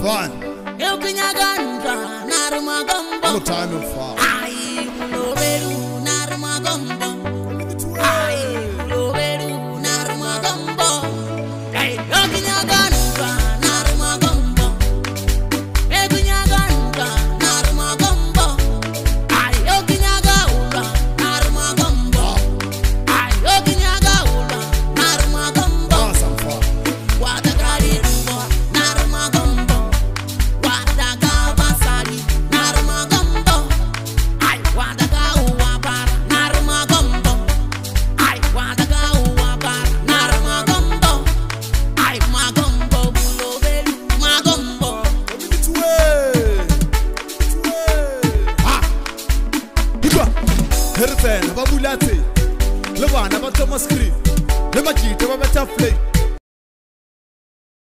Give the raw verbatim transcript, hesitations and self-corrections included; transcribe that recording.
Fun. Eu kinyaganza narumagombo. No time and fun. Ai uloberu narumagombo. Ai uloberu narumagombo. Ai eu kinyaganza narumagombo. Eu kinyaganza narumagombo. Ai eu kinyagaula narumagombo. Ai eu kinyagaula narumagombo. Awesome fun. Wadagarirugo narumagombo. Wadagabasari narumagombo. Ai wadagauwabara narumagombo. Ai wadagauwabara narumagombo. Ai magombo bulobelu magombo. Herzen, Babulate, Levana, Thomas Creed, Lemajita, Babata Flake.